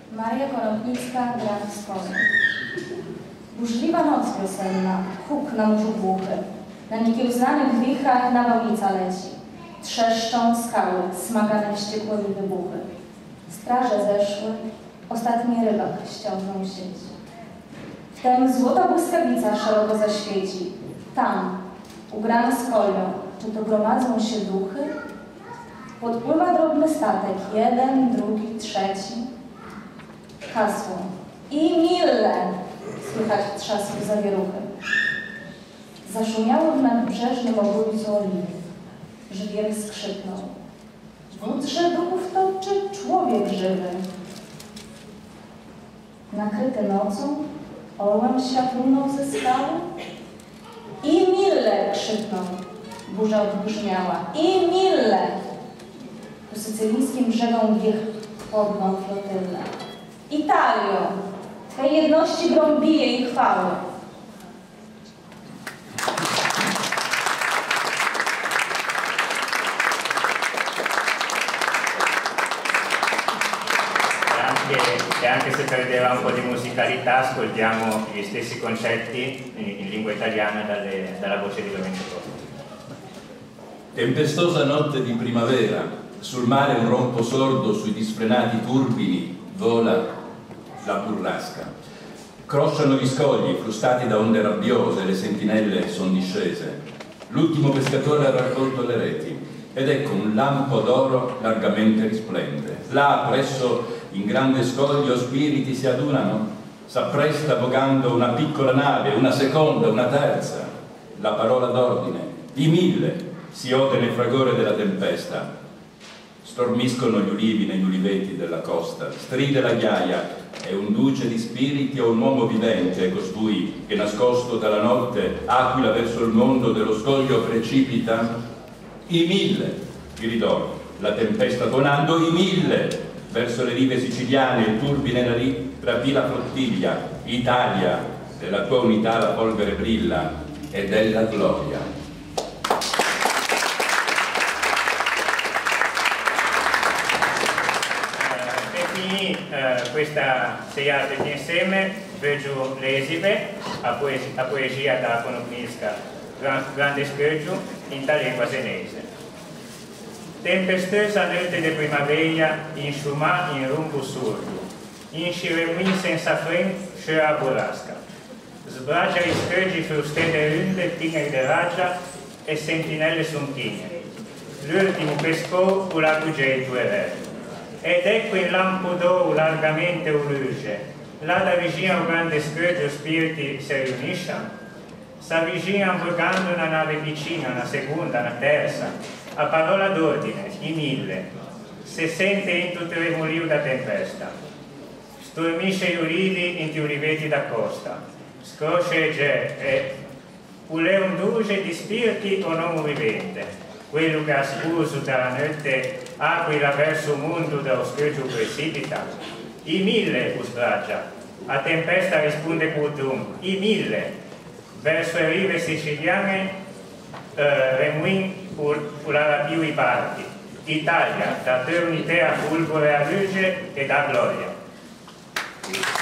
Maria Konopnicka gra w szkole. Burzliwa noc wiosenna, huk na morzu głuchy. Na niekiełznanych wichrach nawałnica leci. Trzeszczą skały, smagane wściekłymi wybuchy. Straże zeszły, ostatni rybak ściągnął sieć. Wtem złota błyskawica szeroko zaświeci. Tam, ugrany z kolią, czy to gromadzą się duchy? Podpływa drobny statek, jeden, drugi, trzeci. Hasło. I mille! Słychać trzasku zawieruchy. Zaszumiało w nadbrzeżnym obrójcu oliwy. Żwier skrzypnął. Wódrze duchów to czy człowiek żywy? Nakryty nocą, orłem światlunął ze skały. I mille! Krzyknął. Burza odbrzmiała. I mille! Ku sycylijskim brzegom wiech podną flotylę. Italio! Twej jedności grom bije i chwały. E anche se perdeva un po' di musicalità, ascoltiamo gli stessi concetti in lingua italiana dalla voce di Lorenzo Costa. Tempestosa notte di primavera, sul mare un rompo sordo, sui disfrenati turbini vola la burrasca. Crosciano gli scogli, frustati da onde rabbiose, le sentinelle son discese. L'ultimo pescatore ha raccolto le reti ed ecco un lampo d'oro largamente risplende. Là, presso in grande scoglio, spiriti si adunano, s'appresta vogando una piccola nave, una seconda, una terza. La parola d'ordine, i mille, si ode nel fragore della tempesta. Stormiscono gli ulivi negli uliveti della costa, stride la ghiaia, è un duce di spiriti o un uomo vivente, costui che nascosto dalla notte aquila verso il mondo dello scoglio precipita. I mille, gridò la tempesta tuonando, i mille, verso le rive siciliane il turbine rapì la flottiglia. Italia, della tua unità la polvere brilla e della gloria. Questa seiata insieme, vedo l'esime a poesia da Konopnicka, grande scherzo in lingua senese. Tempestosa notte di primavera, in sciumà in rumbo sordo, in sciremì senza fren, scera burrasca. Sbragia i scherzi frustene runde, piene di raggia e sentinelle sonchine. L'ultimo pescò con la cugetto e re. Ed ecco il lampo d'oro largamente luce, là da vicino un grande scherzo spiriti si riuniscono, s'avvicina vogando una nave vicina, una seconda, una terza, a parola d'ordine, i mille, se sente in tutto il remolio da tempesta, stormisce gli ulivi in gli uliveti da costa, scrosce e ge, e ulè un duce di spiriti o non vivente, quello che ha scuso dalla notte aquila verso il mondo dello scherzo precipita. I mille usbragia, a tempesta risponde Curdum, i mille, verso le rive siciliane remuin la più i parti. Italia, da te un'idea fulgore a luce e da gloria.